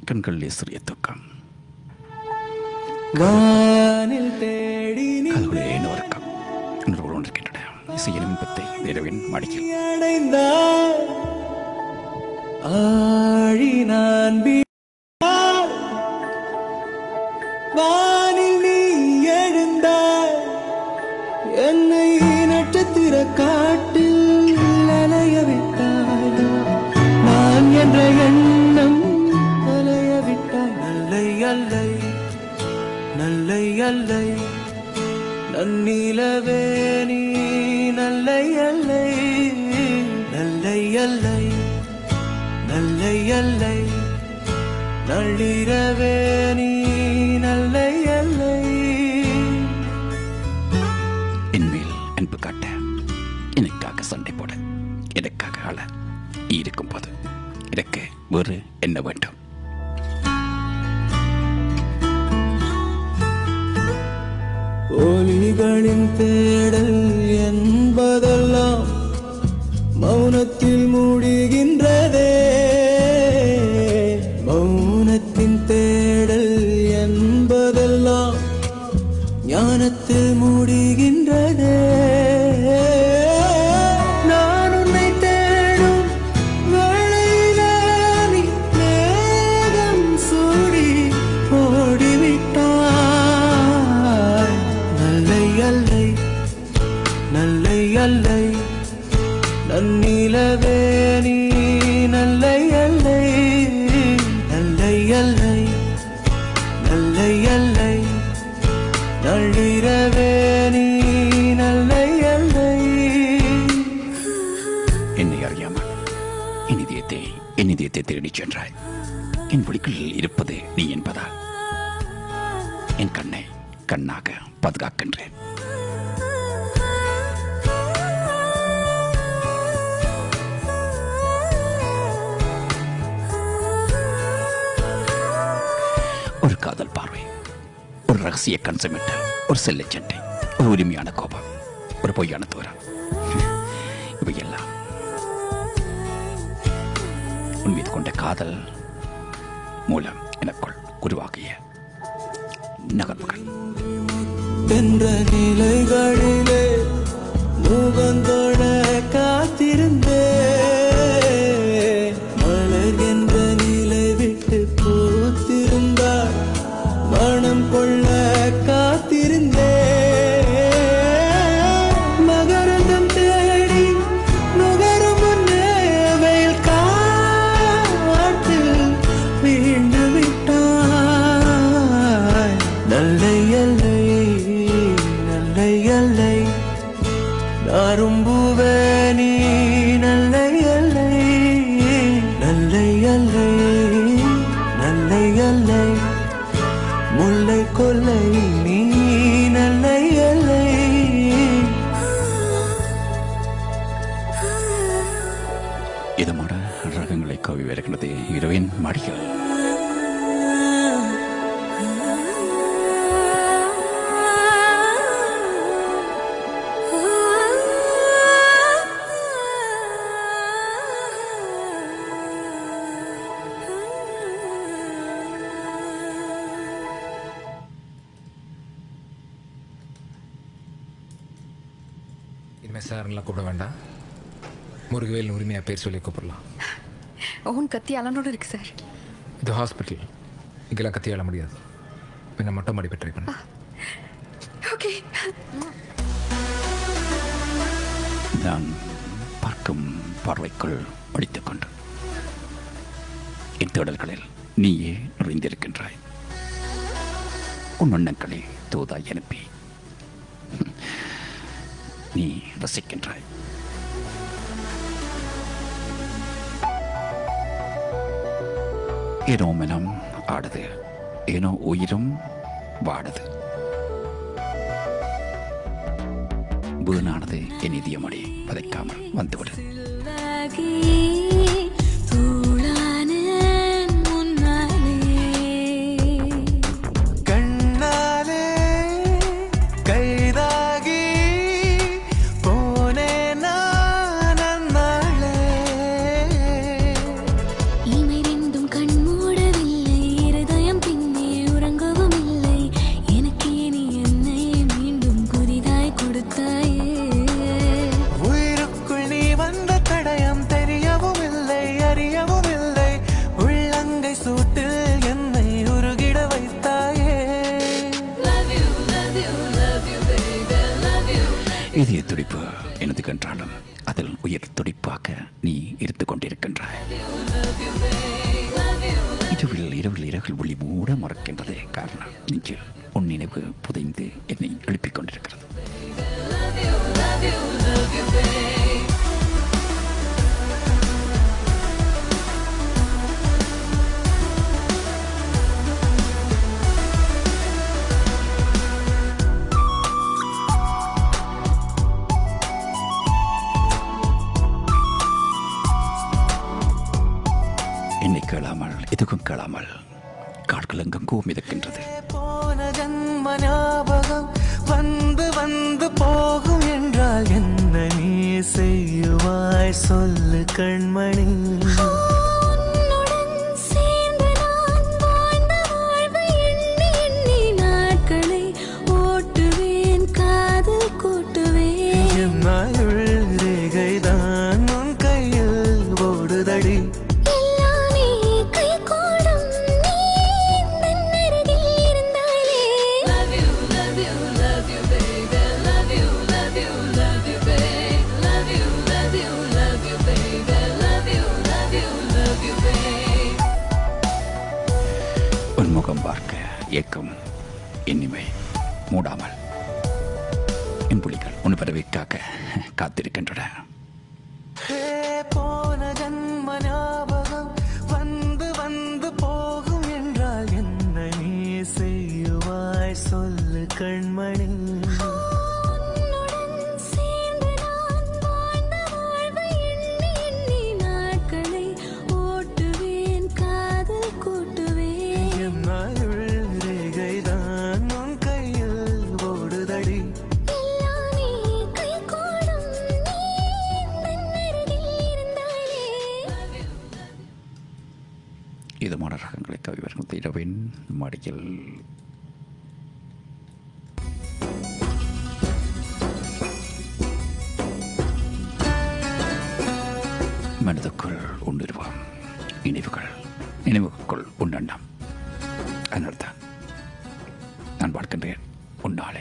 கண்களிலே சிறிய தூக்கம். வானில் தேடி கதவுகளே இன்னொருக்கம் உணர்வு கொண்டிருக்கின்றன. இசையின் இன்பத்தை இரவின் மடியில் அடைந்தார் ஆழி நான் வானில் நீ எழுந்தாய் என்னை நட்சத்திர காட்டில் அலைய விட்டாய் நான் என்ற எண்ணம் அலைய விட்டாய் நல்லை அல்லை நல்லை அல்லை நன்னிலவே நீ நல்லை அல்லை நல்லை அல்லை நல்லை அல்லை நள்ளிரவே நீ நல்லை அல்லை என்மேல் அன்பு காட்ட, எனக்காக சண்டை போட, எனக்காக அழ இருக்கும் போது எனக்கு வேறு என்ன வேண்டும்? ஒலிகளின் தேடல் என்பதெல்லாம் மௌனத்தில் மூடுகின்றதே மௌனத்தின் தேடல் என்பதெல்லாம் ஞானத்தில் மூடுகின்றதே நான் உன்னை தேடும் வேளையிலே நீ மேகம் சூடி ஓடிவிட்டாய் நல்லை அல்லை நல்லை அல்லை நன்னிலவே நீ நல்லை அல்லை நல்லை அல்லை நல்லை அல்லை நள்ளிரவே நீ நல்லை அல்லை என்னை அறியாமல் என் இதயத்தை தேடிச் சென்றாய். என் விழிகளில் இருப்பது நீ என்பதால் என் கண்ணை கண்ணாக பாதுகாக்கின்றேன். ஒரு காதல் பார்வை, ஒரு ரகசிய கண் சிமிட்டல், ஒரு செல்லை சண்டை, ஒரு உரிமையான கோபம், ஒரு பொய்யான தூரம், இவையெல்லாம் உன் மீது கொண்ட காதல் மூலம் எனக்குள் உருவாகிய நகர்வுகள். என்ற நிலைகளிலே முகந்தோட காத்திருந்தே மலர் என்ற நிலை விட்டு பூத்திருந்தார் மனம் கொள்ள காத்திருந்தே மகரந்தம் தேடி நுகரும் முன்னே வெயில் காற்றில் வீழ்ந்து விட்டாய் நல்லை அல்லை நல்லை அல்லை நாரும்புவே நீ நல்லை அல்லை நல்லை அல்லை நல்லை அல்லை முல்லை கொல்லை நீ நல்லை அல்லை இதமான ரகங்களை கவி வருகிறது இரவின் மடிகள். இனிமேல் சார்லாம் கூப்பிட வேண்டாம். முருகவேல் உரிமையாக பேர் சொல்லி கூப்பிடலாம். உன் கத்தி அலனோட இருக்கு சார். இது ஹாஸ்பிட்டல், இங்கெல்லாம் கத்தி ஆள முடியாது. பின்ன மொட்டை மாடி ட்ரை பண்ண. ஓகே. நான் பார்க்கும் பார்வைக்குள் அடித்துக்கொண்டு என் தேடல்களில் நீயே நிறைந்திருக்கின்றாய். உன் எண்ணங்களை தூதாய் அனுப்பி நீ ரசிக்கின்றாய். ஏனோ மனம் ஆடுது, ஏனோ உயிரும் வாடுது. வீணானது என் இதயமடி பதைக்காமல் வந்துவிடு. இமை ரெண்டும் கண் மூடவில்லை என்றாலும் அதில் உயிர் துடிப்பாக நீ இருந்து கொண்டிருக்கின்றாய். இரவில் ஒளி மூட மறக்கின்றது. காரணம் நெஞ்சில் உன் நினைவு புதைந்து என்னை எழுப்பிக் கொண்டிருக்கிறது. என்னை கேளாமல் எதுக்கும் கேளாமல் காட்கள் எங்கெங்கோ மிதக்கின்றது. போன ஜன்ம ஞாபகம் வந்து வந்து போகும் என்றால் என்ன நீ செய்வாய் சொல்லு கண்மணி. ரேகைதான் உன் கையில் ஓடுதடி. முகம் பார்க்க ஏக்கம் இனிமை மூடாமல் என் புலிகள் உன் பறவைக்காக காத்திருக்கின்றன. போன ஜன்ம ஞாபகம் வந்து வந்து போகும் என்றால் என்ன நீ செய்வாய் சொல்லு கண்மணி. இதமான ரகங்களை கவிவர்கள் இரவின் மடியில் மனதுக்குள் உன்னிருவாம் நினைவுக்குள் உன்னண்ணம். அதனால்தான் நான் பார்க்கின்றேன் உன்னாலே.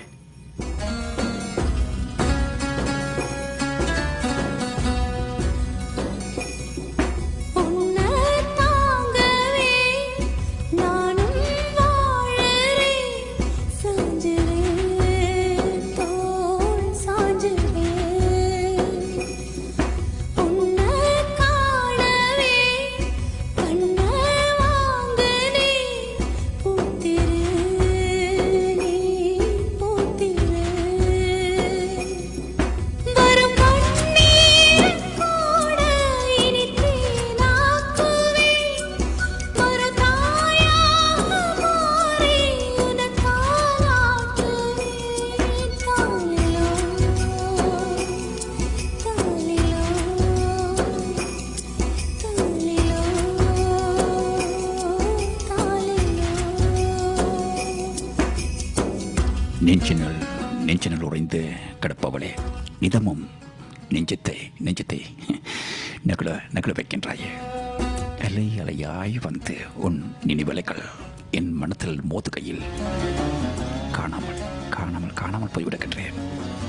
நெஞ்சினல் உறைந்து கிடப்பவளே, நிதமும் நெஞ்சத்தை நகல வைக்கின்றாயே. அலை அலையாய் வந்து உன் நினைவலைகள் என் மனத்தில் மோதுகையில் காணாமல் போய்விடுகின்றேன்.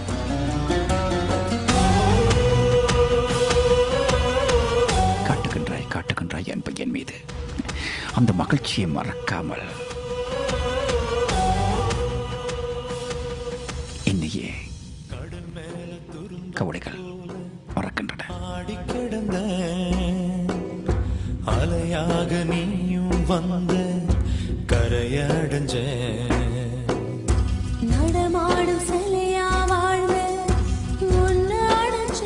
காட்டுகின்றாய் என் பையன் மீது அந்த மகிழ்ச்சியை மறக்காமல் என்னையே கவலைகள் மறக்கின்றன. அலையாக நீயும் வந்த கரையடைஞ்ச நடமாடும் சிலையா வாழ்ந்த ஒன்னு அடைஞ்ச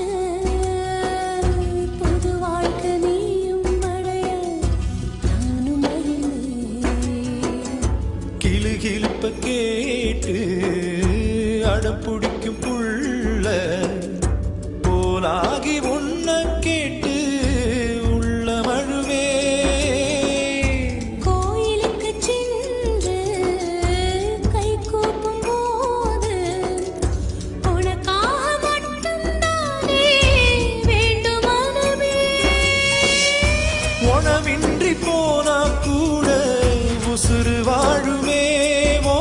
புது வாழ்க்கை நீயும் அடைய நானும் கிளுகிழுப்ப கேட்டு அடப்புடிக்கும் புள்ள போலாகி உன்ன கேட்டு உள்ள மழுவே. கோயிலுக்கு சென்று கை கூப்பும் போது உனக்காக மட்டும்தானே வேண்டும் மனமே. உணவின்றி போனா கூட உசுறு வாழுமே.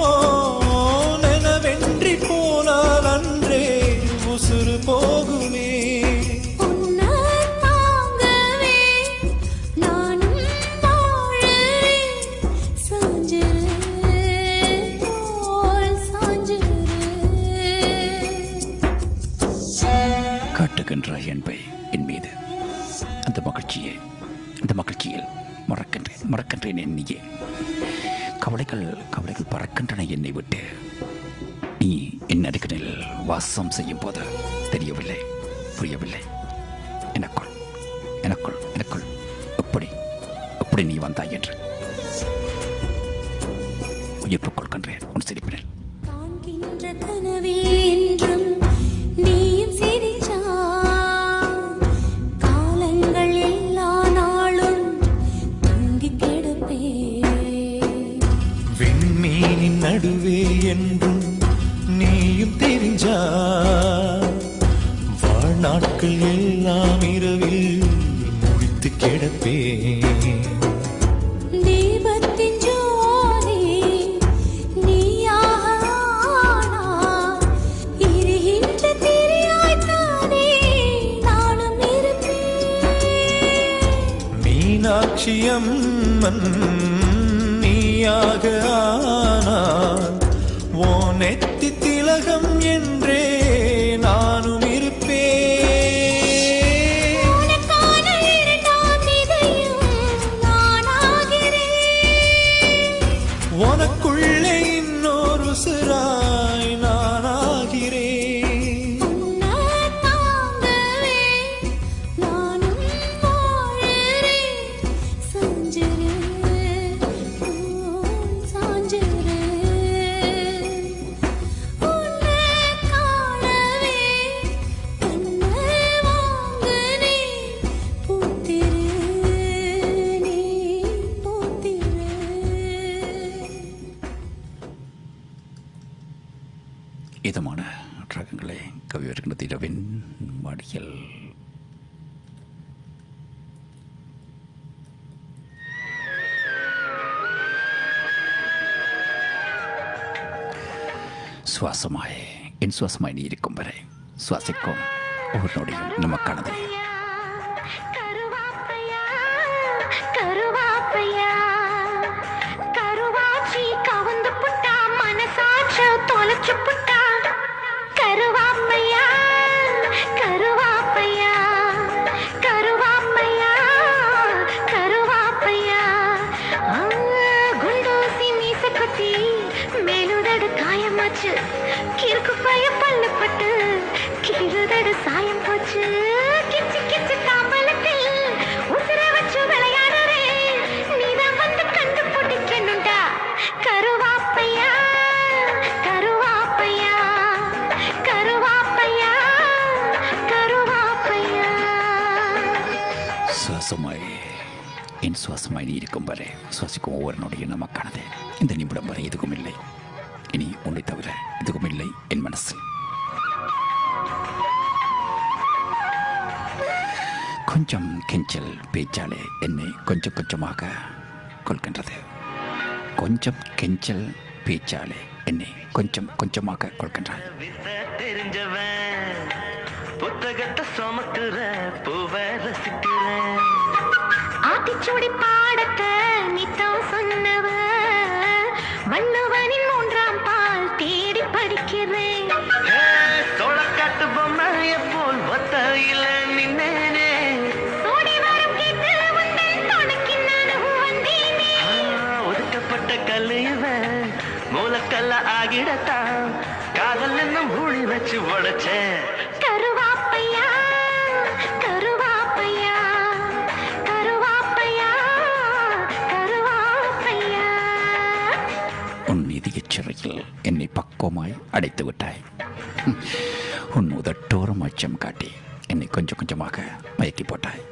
போகுமே வைத்திருக்கின்றாய் என்பை என் மீது. அந்த மகிழ்ச்சியில் மறக்கின்றேன் என்னையே. கவலைகள் பறக்கின்றன என்னை விட்டு. நீ என் அருகில் வாசம் செய்யும் போது தெரியவில்லை, புரியவில்லை. எனக்குள் எப்படி நீ வந்தாய் என்று உயிர்ப்புக் கொள்கின்றேன் உன் சிரிப்பினில். காண்கின்ற கனவில் என்றும் நீயும் சிரிச்சாய். காலங்கள் எல்லா நாளும் தூங்கி கிடப்பேன். விண்மீனின் நடுவே என்றும் நீயும் தெரிஞ்சா. வாழ்நாட்கள் எல்லாம் இரவில் முடித்து கிடப்பேன். தீபத்தின் ஜோதி நீயாக ஆனாய். எரிகின்ற திரியாய்த்தானே நானும் இருப்பேன். மீனாட்சி அம்மன் நீயாக ஆனாய். ஓ நெத்தி திலகம் என்றே நானும் இருப்பேன். உனக்கான இரண்டாம் இதயம் நானாகிறேன். உனக்குள்ளே இன்னொரு சிறாய் நானாகிறேன். உன்னை தாங்கவே நானும் வாழறேன். சாஞ்சிரு சாஞ்சிரு. உன்னை காணவே கண்ணை வாங்கினேன். பூத்திரு நீ பூத்திரு. இதமான ரகங்களை கவி வருகின்றது இரவின் மாடியில். என் சுவாசமாய் நீ இருக்கும் வரை சுவாசிக்கும் ஒவ்வொரு நொடியும் நமக்கானது. கருவாப்பையா கருவாப்பையா கருவாச்சி கவந்து புட்டா மனசாட்ச தொலைச்சு புட்டா. கருவாப்பையா கருவாப்பையா கருவாப்பையா கருவாப்பையா. குண்டூசி மீச குத்தி மேலுதடு காயமாச்சு. கிறுக்கு பைய பல்லு பட்டு கீழுதடு சாயம் போச்சு. கிச்சு கிச்சு தாம்பலத்தில் உசுர வச்சு விளையாடுறே. நீதான் வந்து கண்டு பிடிக்கணும்டா. கருவாப்பையா கருவாப்பையா கருவாப்பையா கருவாப்பையா. என் சுவாசமாய் நீ இருக்கும் வரை சுவாசிக்கும் ஒவ்வொரு நொடியும் நமக்கானது. இந்த நிமிடம் வரை எதுவும் இல்லை, இனி உன்னை தவிர எதுவும் இல்லை என் மனசில். கொஞ்சம் கெஞ்சல் பேச்சாலே என்னை கொஞ்சம் கொஞ்சமாக கொள்கின்றது. கொஞ்சம் கெஞ்சல் பேச்சாலே என்னை கொஞ்சம் கொஞ்சமாக கொள்கின்றாய். தெரிஞ்சவன் புத்தகத்தை சுமக்குற பூவ ரசிக்கிற. ஆத்திச்சூடி பாடத்தை நித்தம் சொன்னவ வள்ளுவனின் 3ஆம் பால் தேடி படிக்கிறேன். சோளக்காட்டு பொம்மைய போல் ஒத்தையில நின்னேனே. சோடி வரம் கேட்டு வந்தேன் துணைக்கு நானும் வந்தேனே. ஒதுக்கப்பட்ட கல்லு இவன் மூலக்கல்ல ஆகிடத்தான் காதல் என்னும் ஊழி வச்சு உடைச்சேன். கருவாப்பையா கருவாப்பையா கருவாப்பையா கருவாப்பையா. உன் இதயச் சிறையில் என்னை பக்குவமாய் அடைத்து விட்டாய். உன் உதட்டோரம் அச்சம் காட்டி என்னை கொஞ்சம் கொஞ்சமாக மயக்கி போட்டாய்.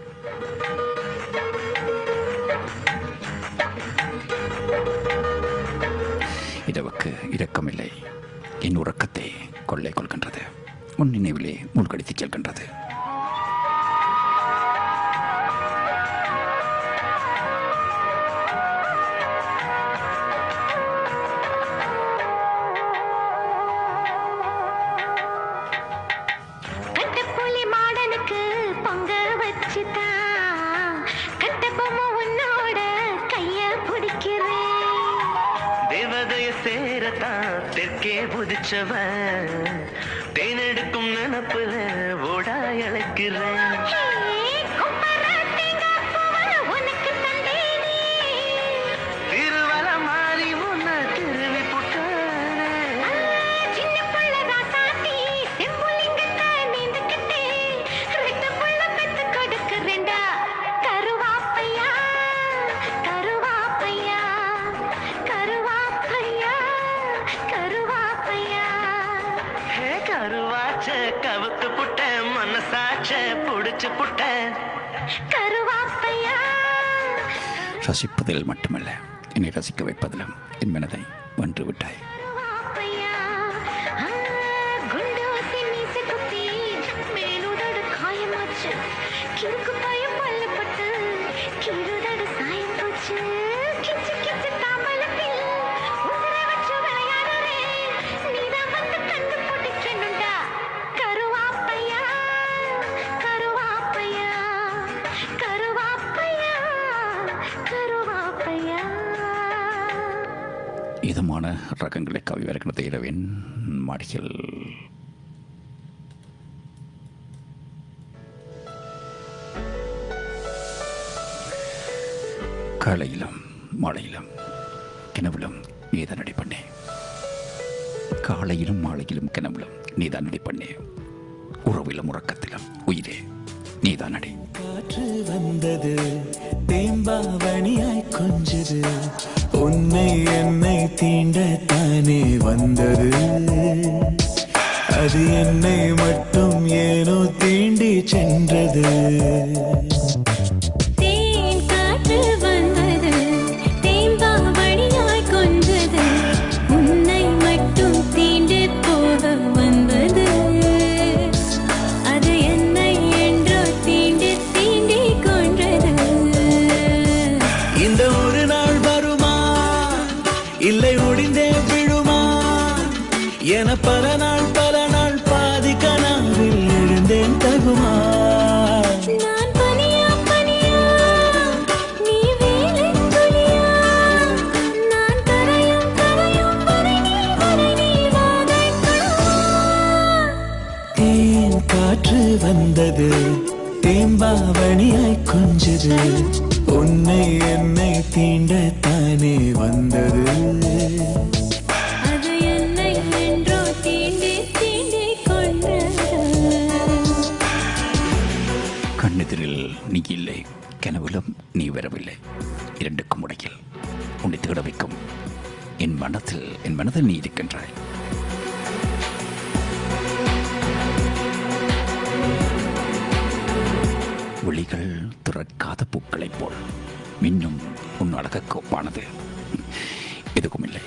இரவுக்கு இரக்கமில்லை, என் உறக்கத்தை கொள்ளை கொள்கின்றது. உன் நினைவிலே மூழ்கடித்துச் செல்கின்றது. கட்டப்புலி மாடனுக்கு பொங்க வச்சுதான் கட்டபொம்மை உன்னோட கைய பிடிக்கிறேன். தேவதைய சேரத்தான் தெற்கே புதிச்சவன் தேனெடுக்கும் நினப்புல ஓடா இழைக்க கொடுக்கிறேன். உனக்கு தந்தேனே திருவல மாறி முன்ன திருவி புட்டானே. சின்ன புள்ள ராசாத்தி செம்புலிங்கத்தை நீந்துக்கிட்டே ரெட்ட புள்ள பெத்து கொடுக்கிறேன்டா. கருவாப்பையா கருவாப்பையா கருவாப்பையா கருவாப்பையா. ஹே கருவாச்ச கவுத்து புட்டேன், மனசாச்ச புடிச்சு புட்டேன். கருவாப்பையா ரசிப்பதில் மட்டுமல்ல, என்னை ரசிக்க வைப்பதிலும் என் மனதை வென்று விட்டாய். கருவாப்பையா. குண்டோசி மீசை குத்தி மேலுதடு காயமாச்சு. கிறுக்கு பயம் பல்லப்பட்டு கீழுதடு சாயம் போச்சு. கிச்சு கிச்சு தாம்பலத்தில் உசுரை வச்சு விளையாடுறேன். நீதான் வந்து கண்டு போட்டுக்கணும்டா. கருவாப்பையா கருவாப்பையா கருவாப்பையா கருவாப்பையா. இதமான ரகங்களை கவிவரக்கணத்தை இரவின் மாடிகள். காலையிலும் மாலையிலும் கிணவிலும் நீதான் நடி பண்ணே. காலையிலும் மாலையிலும் கிணவிலும் நீதான் நடி பண்ணே. உறவிலும் உறக்கத்திலும் உயிரே நீதான் நடி. காற்று வந்தது தேம்பாவணியாய் கொஞ்சது. உன்னை என்னை தீண்டத்தானே வந்தது. அது என்னை மட்டும் ஏனோ தீண்டி சென்றது. தேன் காற்று வந்தது தேம்பாவணியாய் கொஞ்சது. உன்னை மட்டும் தீண்டு போக வந்தது. அது என்னை என்றோ தீண்டி தீண்டி கொன்றது. இந்த ஒரு நாள் வருமா இல்லை ஒடிந்தே விழுமா என பல நாள் பாதி கனாவில் எழுந்தேன் தகுமா. நான் பனியா பனியா நீ வேலின் துளியா. நான் கரையும் கரையும் வரை நீ வாதைக்கா. தேன் காற்று வந்தது தேம்பாவணியாய் கொஞ்சது. உன்னை என்னை தீண்டத்தானே வந்தது. அது என்னை என்றோ தீண்டி தீண்டி கொன்றது. கண்ணெதிரில் நீ இல்லை, கனவிலும் நீ வரவில்லை. இரண்டுக்கும் இடையில் உன்னை தேட வைக்கும் என் மனதில் நீ இருக்கின்றாய். விழிகள் திறக்காத பூக்களைப் போல் மின்னும் உன் அழகுக்கு ஒப்பானது எதுவும் இல்லை.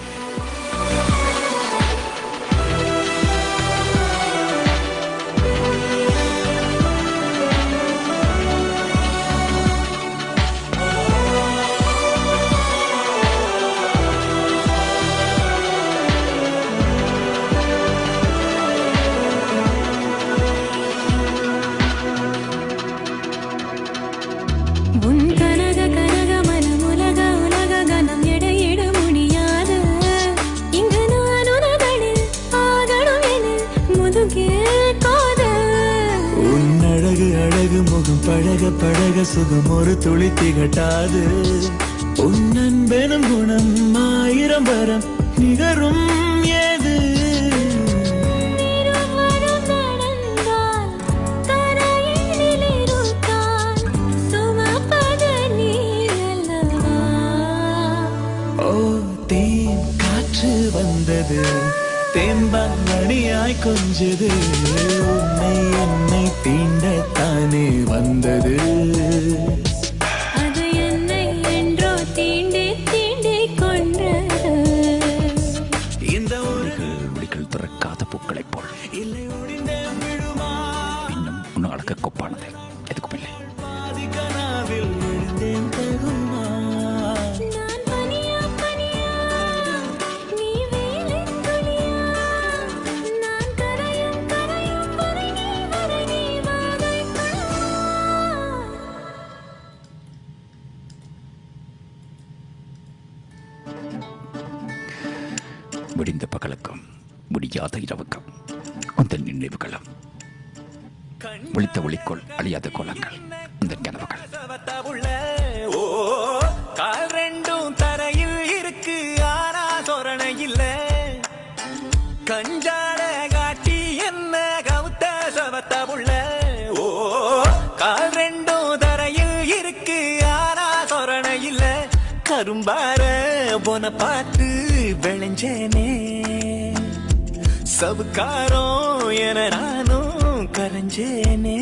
உன் கனக கனக மனம் உலக உலக கனம் எடையிட முடியாது. இங்கு நான் உனதனில் ஆகணும் என முதுகே காதல். உன் அழகு அழகு முகம் பழக பழக சுகம் ஒரு துளி திகட்டாது. உன் அன்பெனும் குணம் ஆயிரம் வரம் நிகரும் ஏது. இருவரும் நடந்தால் கரையினில் இருக்கால் சுமப்பது நீ அல்லவா. ஓ தேன் காற்று வந்தது தேம்பாவணியாய் கொஞ்சது. உன்னை என்னை தீண்டத்தானே வந்தது. அது என்னை என்றோ தீண்டி தீண்டி கொன்றது. இந்த ஒரு விழிகள் திறக்காத பூக்களைப் போல் இல்லை ஒடிந்தே விழுமா இன்னும் உன் அழகுக்கு ஒப்பானது எதுவும் இல்லை. பாதி கனாவில் எழுந்தேன் தகுமா. நான் பனியா பனியா நீ வேலின் துளியா. நான் கரையும் கரையும் வரை நீ வாதைக்கா. விடிந்த பகலுக்கும் முடியாத இரவுக்கும் அந்த நினைவுகளும் விழித்த ஒளிக்குள் அழியாத கோலங்கள் அந்த கனவுகள். ஓ கால் ரெண்டும் தரையில் இருக்கு ஆனா சொரணை இல்ல. கஞ்சாட காட்டி என்ன கவுத்த சவத்த புள்ள. ஓ கால் ரெண்டும் தரையில் இருக்கு ஆனா சொரணை இல்ல. கரும்பார போன பார்த்து விளைஞ்சேனே சவுக்காரம் என நானும் கரைஞ்சேனே.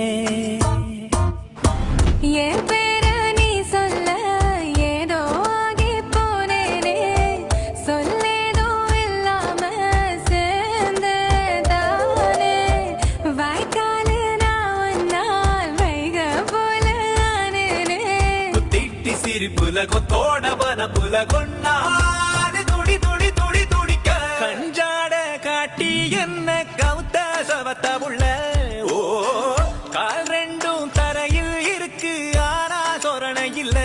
என் பேர நீ சொல்ல ஏதோ ஆகி போனேனே. சொல்லேதோ இல்லாம சேர்ந்ததானே. வாய்க்காலு நான் ஒன்னால் வைக போல ஆனேனே. திட்டி சிரிப்புல கொத்தோட பனப்புல கொண்டாடு துடி துடி துடி துடிக்க. கஞ்சாட காட்டி என்ன கவுத்த சவத்த புள்ள. ஓ கால் ரெண்டும் தரையில் இருக்கு ஆனா சொரணை இல்ல.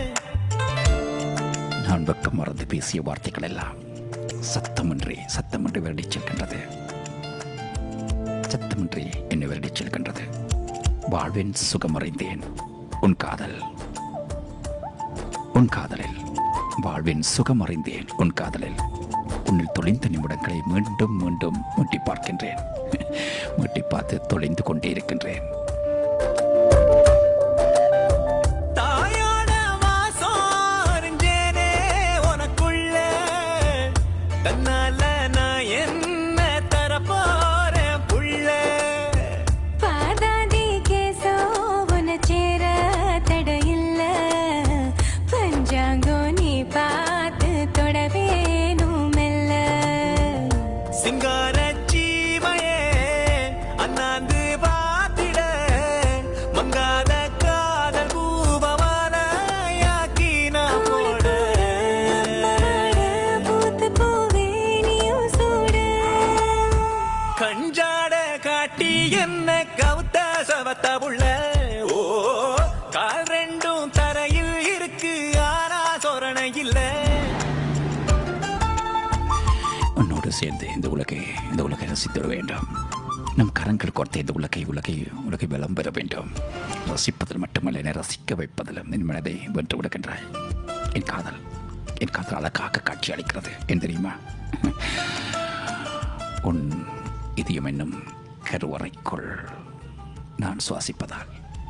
நான் வெக்கம் மறந்து பேசிய வார்த்தைகள் எல்லாம் சத்தமின்றி வருடிச் செல்கின்றது. சத்தமின்றி என்னை வருடிச் செல்கின்றது. வாழ்வின் சுகமறிந்தேன் உன் காதலில். வாழ்வின் சுகமறிந்தேன் உன் காதலில். உன்னில் தொலைந்த நிமிடங்களை மீண்டும் மீண்டும் முட்டி பார்க்கின்றேன். முட்டி பார்த்து தொலைந்து கொண்டே இருக்கின்றேன். தாயோட வாசம் அறிஞ்சேனே உனக்குள்ள. தன்னால நான் என்ன தரப்போறேன் புள்ள. பாதாதி கேசோ உன சேர தடையில்ல. பஞ்சாங்கோ நீ பார்த்து தொடவேனும் மெல்ல. சிங்கார சீமையே அண்ணாந்து பார்த்திட. மங்காத காதல் பூபமான யாக்கி நான் போட. பூத்து போவே நீயும் சூட. கஞ்சாட காட்டி என்ன கவுத்த சவத்த புள்ள. ஓ கால் ரெண்டும் தரையில் இருக்கு ஆனா சொரணை இல்ல. உன்னோடு சேர்ந்து இந்த உலகை ரசித்திட வேண்டும். நம் கரங்கள் கொடுத்த இந்த உலகை வலம் பெற வேண்டும். ரசிப்பதில் மட்டுமல்ல, என்னை ரசிக்க வைப்பதிலும் என் மனதை வென்று விடுகின்றாய். என் காதல் அழகாக காட்சி அளிக்கிறது. ஏன் தெரியுமா? உன் இதயம் என்னும் கருவறைக்குள் நான் சுவாசிப்பதால்.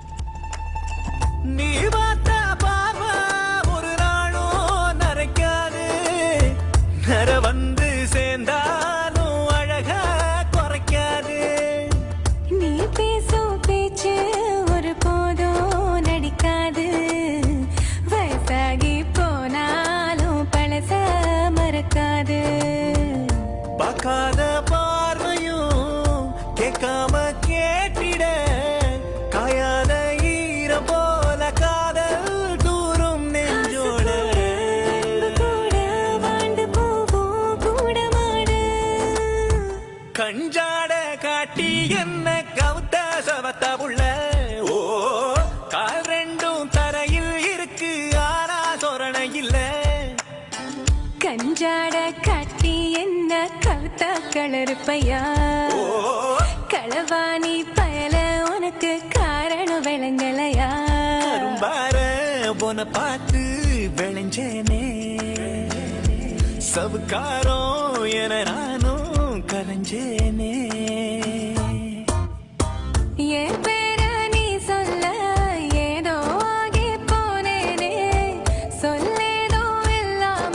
நீ பார்த்த பார்வை ஒரு நாளும் நரைக்காது. நர வந்து சேர்ந்தாலும் அழகா குறைக்காது. நீ பேசும் பேச்சு ஒரு போதும் நடிக்காது. வயசாகி போனாலும் பழச மறக்காது. பார்க்காத பார்வையும் கேட்காம கேட்டிட. காயாத ஈரம் போல காதல் தூரும் நெஞ்சோட. கூட வாழ்ந்து போவோம் கூட மாடு. கஞ்சாட காட்டி என்ன கவுத்த சவத்த புள்ள. ஓ கால் ரெண்டும் தரையில் இருக்கு ஆனா சொரணை இல்ல. கஞ்சாட காட்டி என்ன கவுத்த கலருப்பையா. களவாணி பயல உனக்கு காரணம் விளங்கலையா. கரும்பார போன பார்த்து விளைஞ்சேனே சவுக்காரம் என நானும் கரைஞ்சேனே. என் பேர நீ சொல்ல ஏதோ ஆகி போனேனே. சொல்லேதோ இல்லாம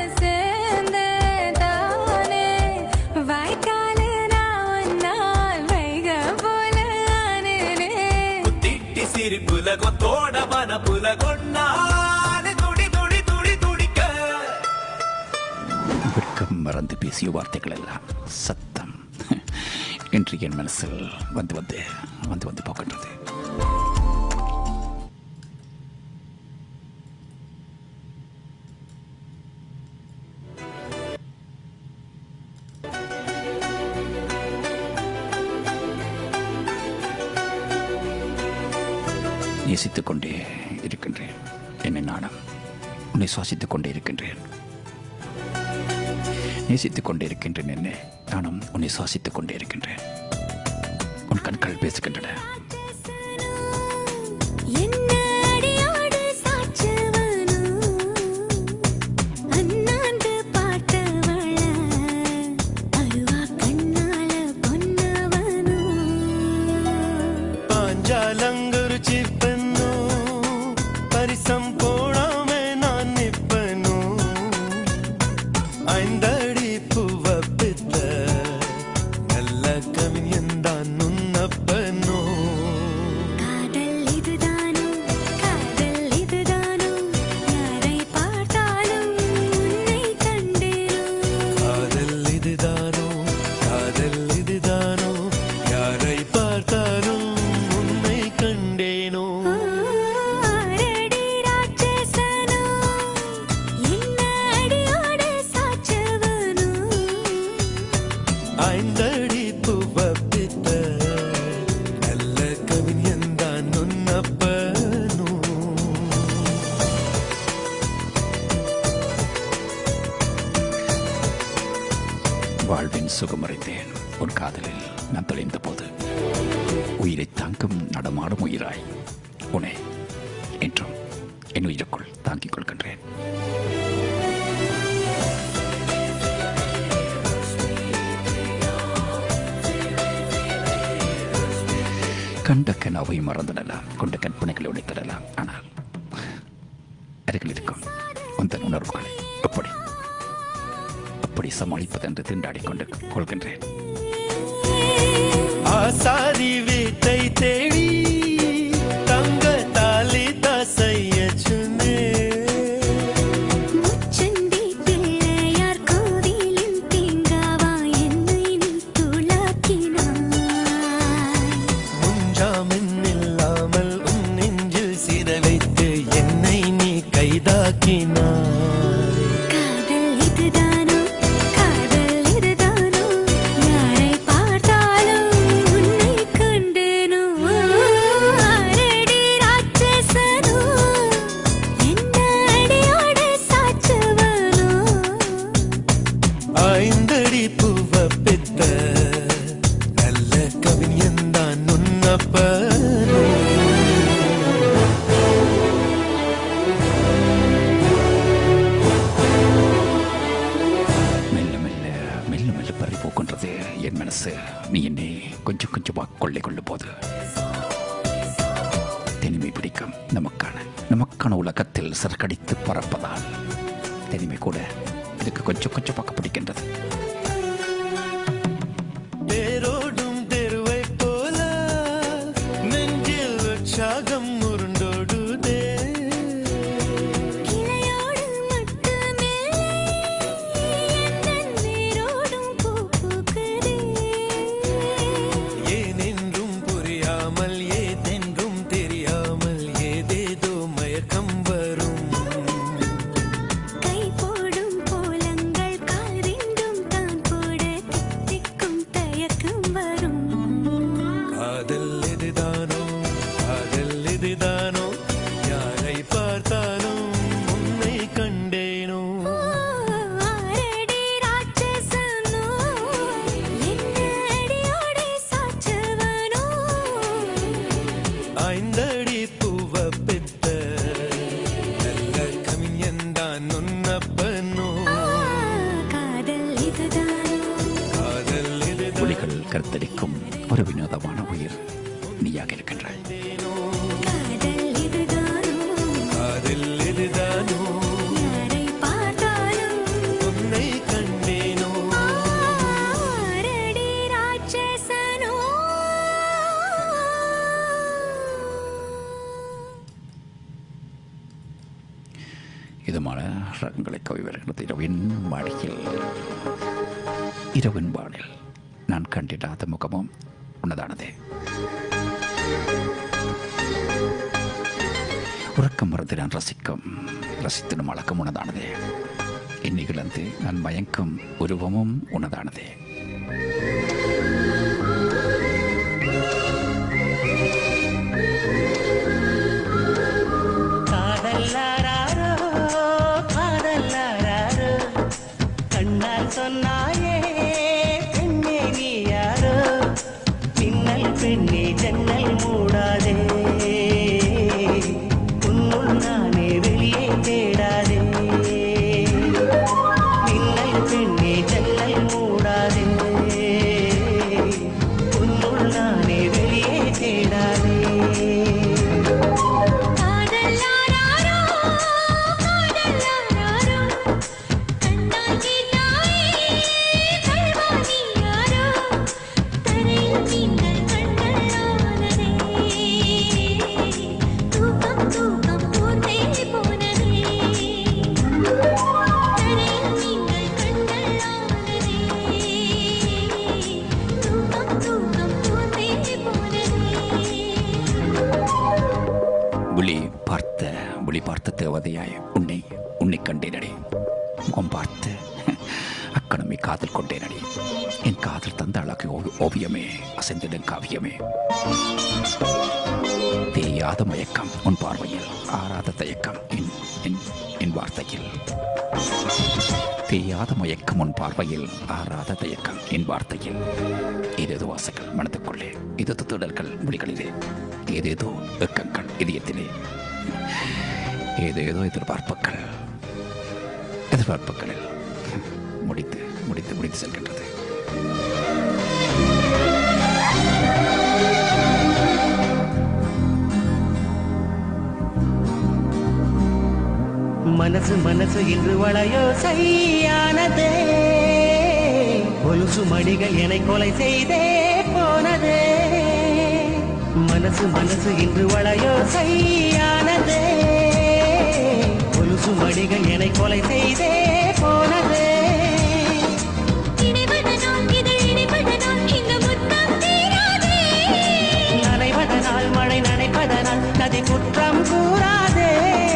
சேர்ந்ததானே. வாய்க்காலு நான் ஒன்னால் வைக போல ஆனேனே. திட்டி சிரிப்புல கொத்தோட பனப்புல கொண்டாடு துடி துடி துடி துடிக்க. வெட்கம் மறந்து பேசிய வார்த்தைகள் எல்லாம் சத்தம் என்று என் மனசில் வந்து போகின்றது. நேசித்துக் கொண்டே இருக்கின்றேன். என்னை நானும் உன்னை சுவாசித்துக் கொண்டே இருக்கின்றேன். நேசித்துக் கொண்டே இருக்கின்றேன். என்னை நானும் உன்னை சுவாசித்துக் கொண்டே இருக்கின்றேன். உன் கண்கள் பேசுகின்றன. வாழ்வின் சுகமறிந்தேன் உன் காதலில் நான் தொலைந்த போது. உயிரை தாங்கும் நடமாடும் உயிராய் உன்னை என்றும் என் உயிருக்குள் தாங்கிக் கொள்கின்றேன். கண்ட கனவை மறந்துடலாம், கொண்ட கற்பனைகளை உடைத்திடலாம். ஆனால் அருகில் இருக்கும் உந்தன் உணர்வுகளை எப்படி சமாளிப்பது என்று திண்டாடிக் கொண்டு கொள்கின்றேன். ஆசாரி வீட்டை தேடி தங்க தாலி தசைய சுனே முச்சந்தி பிள்ளையார் கோவிலின் தேங்காவா என்னை நீ துளாக்கினாய். முன்ஜாமின் இல்லாமல் உன் நெஞ்சில் சிற வைத்து என்னை நீ கைதாக்கினாய். நீ என்னை கொஞ்சம் கொஞ்சமாக கொள்ளை கொள்ளும் போது தனிமை பிடிக்கும். நமக்கான உலகத்தில் சரக்கடித்து பறப்பதால் தனிமை கூட இதுக்கு கொஞ்சம் கொஞ்சமாக பிடிக்கின்றது. தேரோடும் தெருவை போல நெஞ்சில் உற்சாகம் உருண்டோடுதே. கருத்தடிக்கும் ஒரு வினோதமான உயிர் நீயாக இருக்கின்றாய். இதுமான ரகங்களை கவி வருகிறது. இரவின் வானில் நான் கண்டிடாத முகமும் உன்னதானதே. உறக்கம் மறந்து நான் ரசித்திடும் அழக்கம் உன்னதானதே. என்னை இழந்து நான் மயக்கும் உருவமும் உன்னதானதே. சொன்னாயே பெண்ணே நீ யாரோ மின்னல் கண்டேனடி. முகம் பார்த்து அக்கணமே காதல் கொண்டேனடி. என் காதல் தந்த அழகு ஓவியமே, அசைந்திடும் காவியமே. தேயாத மயக்கம் உன் பார்வையில், ஆறாத தயக்கம் என் வார்த்தையில். தேயாத மயக்கம் உன் பார்வையில், ஆறாத தயக்கம் என் வார்த்தையில். ஏதேதோ ஆசைகள் மனதுக்குள்ளே, ஏதேதோ தொடர்கள் மொழிகளிலே, ஏதேதோ வெக்கங்கள் இதயத்திலே, ஏதேதோ எதிர்பார்ப்புகளில் முடித்து முடித்து முடித்து செல்கின்றது. மனசு மனசு இன்று வளையோ செய்யானதே, கொலுசு மணிகள் என்னை கொலை செய்தே போனதே. மனசு மனசு இன்று வளையோ செய்யானதே, கொலுசு மணிகள் என்னை கொலை செய்தே போனதே. நனைவதனால் மழை நனைப்பதனால் நதி குற்றம் கூறாதே.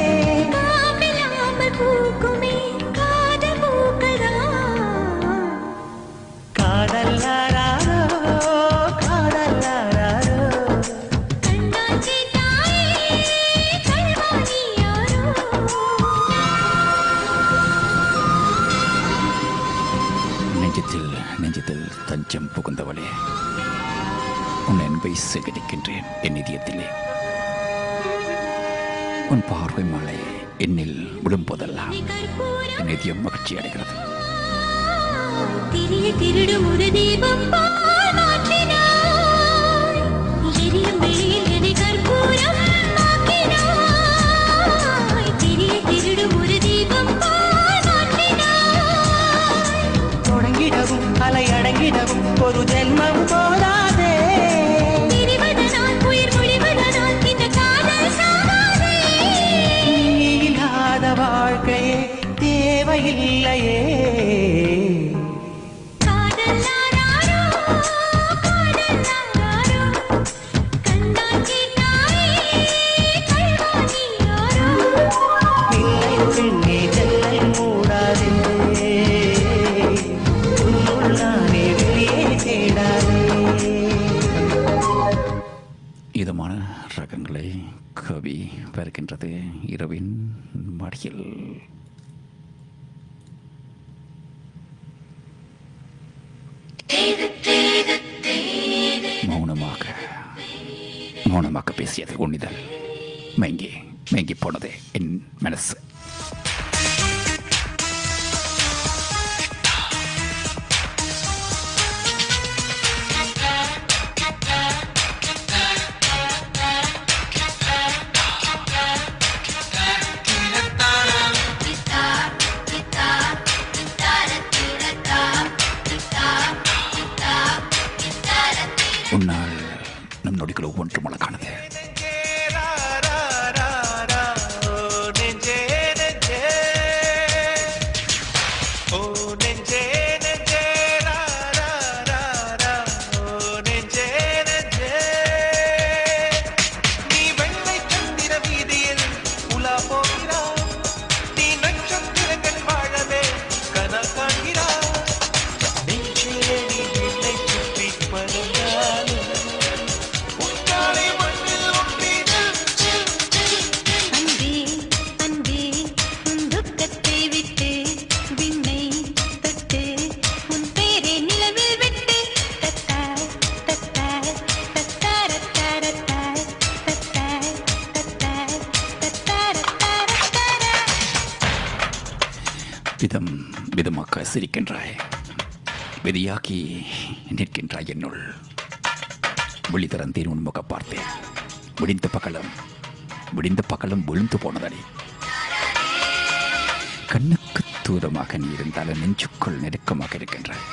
நெஞ்சத்தில் தஞ்சம் புகுந்தவளே, உன் அன்பை சேகரிக்கின்றேன் என் இதயத்திலே. உன் பார்வை மழை என்னில் விழும்போதெல்லாம் என் இதயம் மகிழ்ச்சி அடைகிறது. திருடும் ஒரு தீபம் போல் மாற்றினாய், எரியும் வெளியில் என்னை கற்பூரம் ஆக்கினாய். திருடும் ஒரு தீபம் போல் மாற்றினாய். தொடங்கிடவும் அலை அடங்கிடவும் ஒரு ஜென்மம் போதாதே. பிரிவதனால் உயிர் முடிவதனால் இந்த காதல் சாகாதே. நீ இல்லாத வாழ்க்கையே தேவையில்லையே. இதமான ரகங்களை கவி வருகின்றது இரவின் மடியில். மௌனமாக பேசியது உன்னிதழ். மேங்கி போனது என் மனசு. உன்னால் நம் நொடிகள் ஒவ்வொன்றும் அழகானது. விதமாக சிரிக்கின்றாய், விதியாக்கி நிற்கின்றாய் என்னுள். விழி திறந்தேன் உன் முக பார்த்தேன். விடிந்த பகலும் விழுந்து போனதடி. கண்ணுக்கு தூரமாக நீ இருந்தாலும் நெஞ்சுக்குள் நெருக்கமாக இருக்கின்றாய்.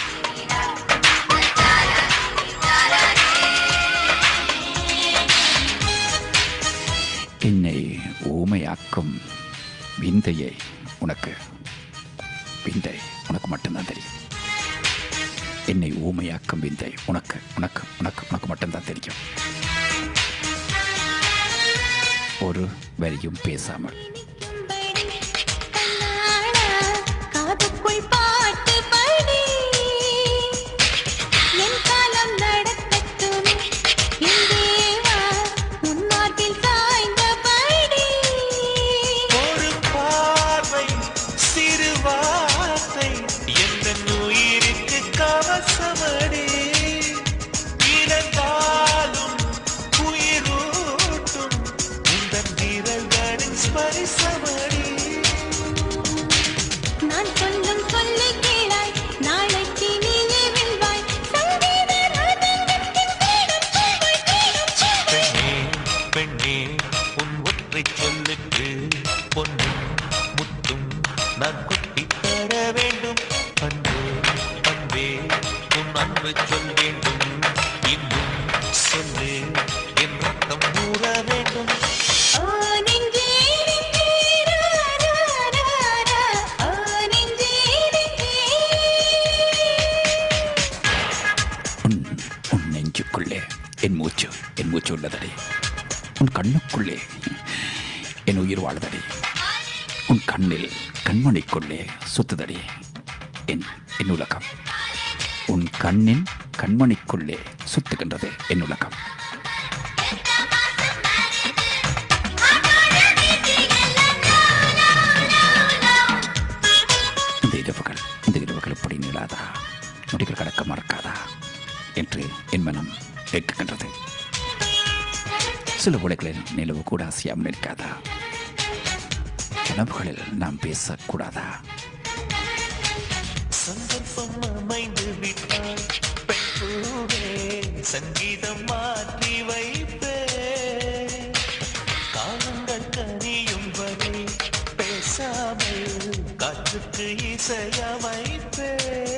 என்னை ஊமையாக்கும் விந்தையை உனக்கு மட்டும்தான் தெரியும். என்னை ஊமையாக்கும் விந்தை உனக்கு மட்டும்தான் தெரியும். ஒரு வரியும் பேசாமல் நான் கொட்டி தர வேண்டும். அன்பே அன்பே உன் அன்பு சொல் வேண்டும். இன்னும் சொல்லு என் ரத்தம் ஊற வேண்டும். உன் நெஞ்சுக்குள்ளே என் மூச்சு உள்ளதடி. உன் கண்ணுக்குள்ளே என் உயிர் வாழுதடி. உன் கண்ணில் கண்மணிக்குள்ளே சுத்துதடி என் உலகம். உன் கண்ணின் கண்மணிக்குள்ளே சுத்துகின்றது என் உலகம். இந்த இரவுகள் இப்படி நீளாதா, நொடிகள் கடக்க மறக்காதா என்று என் மனம் கேட்கின்றது. சில உலகளில் நிலவு கூட அசையாமல் இருக்காதா? கனவுகளில் நாம் பேசக்கூடாதா? சந்தர்ப்பம் அமைந்து விட்டால் பெற்றோரே சங்கீதம் மாற்றி வைப்பே. காலங்கள் கனியும் வரை பேசாமல் காற்றுக்கு இசையமைப்பே.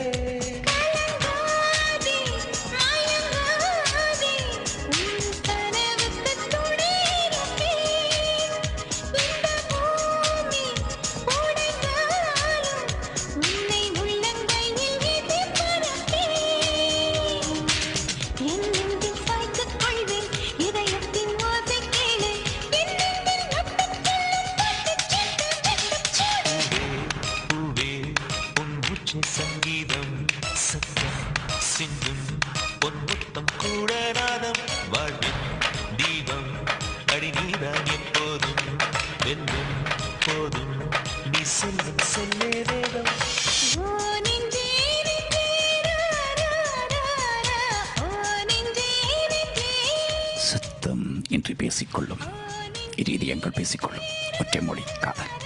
சங்கீதம் சத்தம் சிந்தும் பொன்முத்தம் கூட நாதம் வாழ்வின் தீபம் அடிநீதான் எப்போதும் வென்றும் போதும் நீ சொல்லும் சொல்லே வேதம். சத்தம் என்று பேசிக்கொள்ளும் இதயங்கள் பேசிக்கொள்ளும் ஒற்றை மொழி காதல்.